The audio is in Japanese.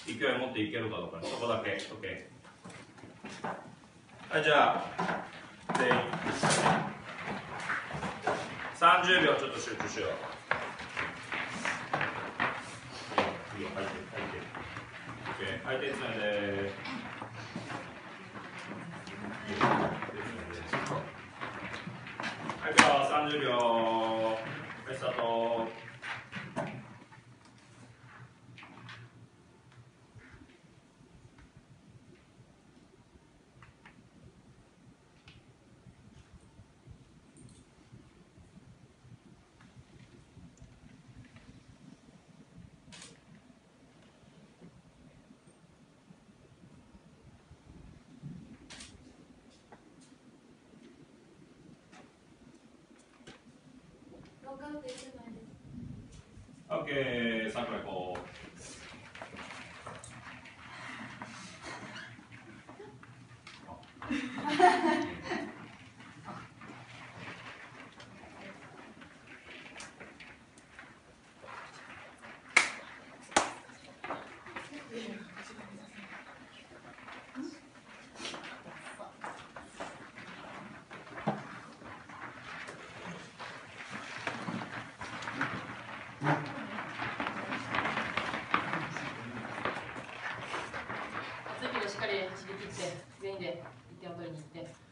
勢い持っていけるかどうか、そこだけ。OK。はい、じゃあ全員30秒ちょっと集中しよう。いいよ、吐いて、OK、相手つないで。はい、じゃあ30秒。スタート。OK、さくら行こう。 しっかり走り切って全員で1点を取りに行って。